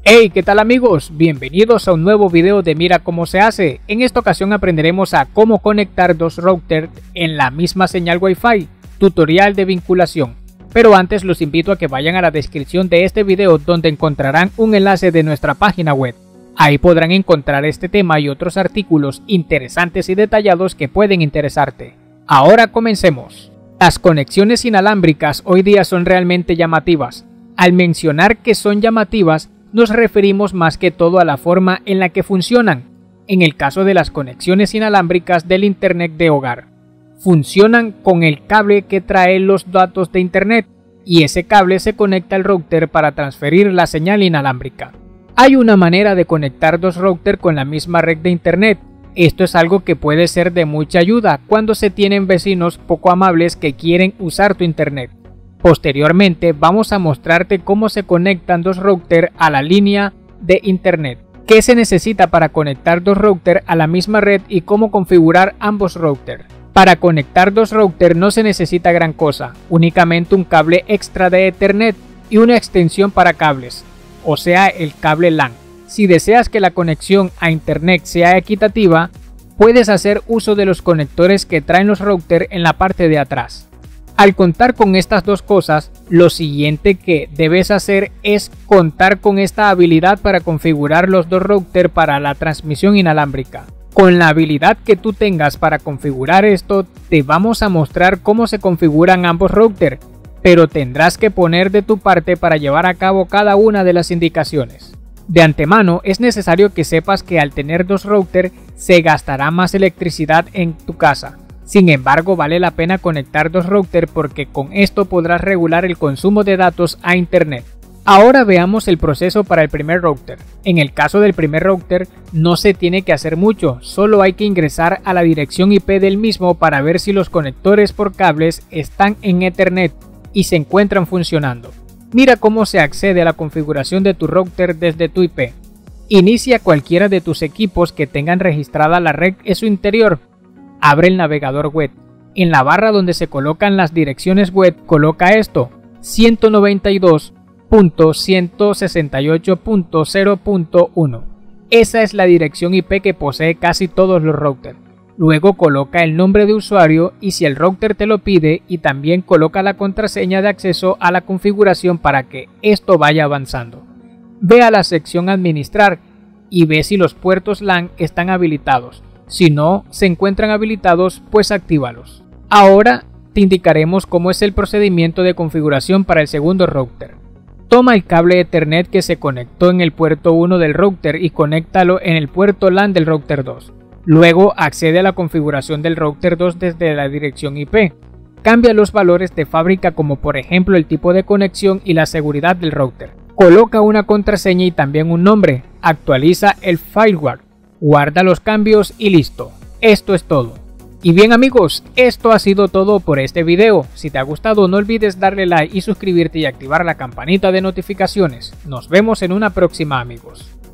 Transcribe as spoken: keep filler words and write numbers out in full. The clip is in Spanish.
Hey, ¿qué tal amigos? Bienvenidos a un nuevo video de Mira Cómo Se Hace. En esta ocasión aprenderemos a cómo conectar dos routers en la misma señal Wi-Fi, tutorial de vinculación. Pero antes los invito a que vayan a la descripción de este video donde encontrarán un enlace de nuestra página web. Ahí podrán encontrar este tema y otros artículos interesantes y detallados que pueden interesarte. Ahora comencemos. Las conexiones inalámbricas hoy día son realmente llamativas. Al mencionar que son llamativas, nos referimos más que todo a la forma en la que funcionan. En el caso de las conexiones inalámbricas del Internet de hogar, funcionan con el cable que trae los datos de Internet y ese cable se conecta al router para transferir la señal inalámbrica. Hay una manera de conectar dos routers con la misma red de Internet. Esto es algo que puede ser de mucha ayuda cuando se tienen vecinos poco amables que quieren usar tu Internet. Posteriormente vamos a mostrarte cómo se conectan dos routers a la línea de Internet, qué se necesita para conectar dos routers a la misma red y cómo configurar ambos routers. Para conectar dos routers no se necesita gran cosa, únicamente un cable extra de Ethernet y una extensión para cables, o sea el cable LAN. Si deseas que la conexión a Internet sea equitativa, puedes hacer uso de los conectores que traen los routers en la parte de atrás. Al contar con estas dos cosas, lo siguiente que debes hacer es contar con esta habilidad para configurar los dos routers para la transmisión inalámbrica. Con la habilidad que tú tengas para configurar esto, te vamos a mostrar cómo se configuran ambos routers, pero tendrás que poner de tu parte para llevar a cabo cada una de las indicaciones. De antemano es necesario que sepas que al tener dos routers se gastará más electricidad en tu casa. Sin embargo, vale la pena conectar dos routers porque con esto podrás regular el consumo de datos a Internet. Ahora veamos el proceso para el primer router. En el caso del primer router no se tiene que hacer mucho, solo hay que ingresar a la dirección I P del mismo para ver si los conectores por cables están en Ethernet y se encuentran funcionando. Mira cómo se accede a la configuración de tu router desde tu I P. Inicia cualquiera de tus equipos que tengan registrada la red en su interior. Abre el navegador web. En la barra donde se colocan las direcciones web, coloca esto: ciento noventa y dos punto ciento sesenta y ocho punto cero punto uno. Esa es la dirección I P que posee casi todos los routers. Luego coloca el nombre de usuario y si el router te lo pide, y también coloca la contraseña de acceso a la configuración para que esto vaya avanzando. Ve a la sección Administrar y ve si los puertos LAN están habilitados. Si no se encuentran habilitados, pues actívalos. Ahora te indicaremos cómo es el procedimiento de configuración para el segundo router. Toma el cable Ethernet que se conectó en el puerto uno del router y conéctalo en el puerto LAN del router dos. Luego accede a la configuración del router dos desde la dirección I P. Cambia los valores de fábrica como por ejemplo el tipo de conexión y la seguridad del router. Coloca una contraseña y también un nombre. Actualiza el firewall. Guarda los cambios y listo. Esto es todo. Y bien amigos, esto ha sido todo por este video. Si te ha gustado no olvides darle like y suscribirte y activar la campanita de notificaciones. Nos vemos en una próxima amigos.